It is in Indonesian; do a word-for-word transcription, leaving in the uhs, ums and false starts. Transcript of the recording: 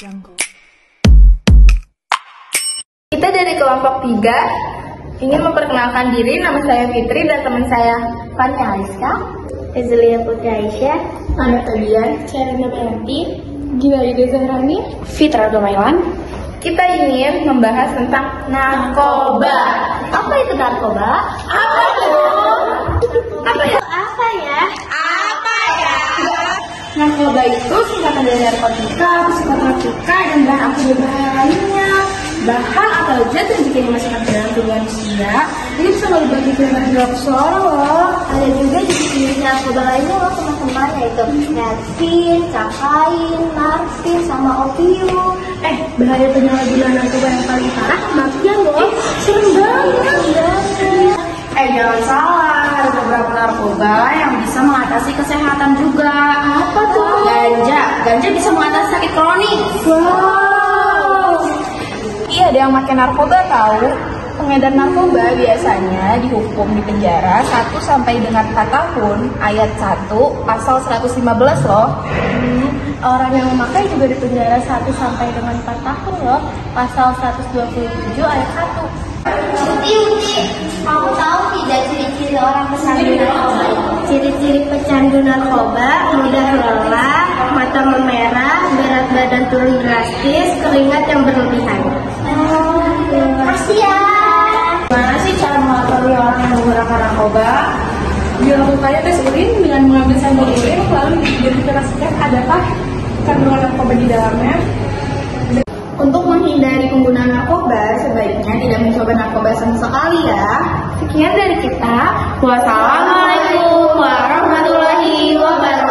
Kita dari kelompok tiga ingin memperkenalkan diri. Nama saya Fitri dan teman saya Fani Aliska, Ezelia Putri Aisyah, Nanda Fabian, Sherina Bayanti, Gila Ide Zahrani, Fitra Domailan. Kita ingin membahas tentang narkoba. Apa itu narkoba? Apa itu? Apa ya? Apa ya? Apa ya? Narkoba itu singkatan dari narkotika, psikotropika, dan bahan aktif berbahaya lainnya. Bahan atau zat yang jika dimasukkan ke dalam tubuh manusia, ini bisa merubah pikiran perilaku seseorang loh. Ada juga jenis narkoba lainnya loh teman-teman, yaitu morfin, kafein, narkotin, sama opium. Eh, bahaya penyalahgunaan narkoba yang paling parah kematian loh. Serem banget. Eh, jangan salah, ada beberapa narkoba yang bisa mengatasi kesehatan juga. Apa tuh? Ganja. Ganja bisa mengatasi sakit kronik. Wow. Iya, ada yang pakai narkoba tahu. Pengedar narkoba biasanya dihukum di penjara satu sampai dengan empat tahun, ayat satu, pasal seratus lima belas loh. Hmm, orang yang memakai juga di penjara satu sampai dengan empat tahun loh, pasal seratus dua puluh tujuh ayat satu. Uti, Uti, kamu tahu tidak ciri-ciri orang pecandu narkoba? Ciri-ciri pecandu narkoba: mudah lelah, mata memerah, berat badan turun drastis, keringat yang berlebihan. Oh, kasihan. Gimana sih cara mengetahui orang yang menggunakan narkoba? Dilakukannya tes urin dengan mengambil sampel urin, lalu diidentifikasikan adakah kandungan narkoba di dalamnya. Untuk menghindari penggunaan narkoba, sebaiknya tidak mencoba narkoba sama sekali ya. Sekian dari kita. Wassalamualaikum warahmatullahi wabarakatuh.